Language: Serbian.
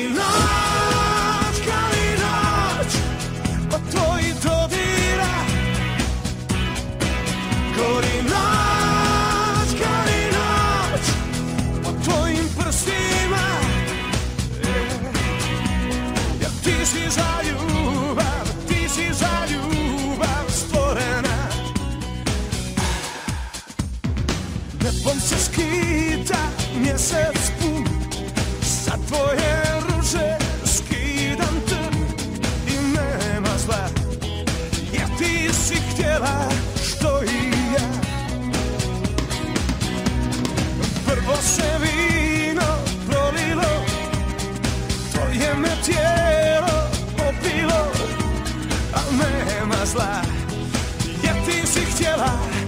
kali noć od tvojih dodira. Gori noć, kali noć od tvojim prstima. Ja ti si za ljubav, ti si za ljubav stvorena. Nebom se skida mjesec pun, sa tvoje ruže skidam trn i nema zla, jer ti si htjela što i ja. Prvo se vino prolilo, tvoje me tijelo popilo, a nema zla, jer ti si htjela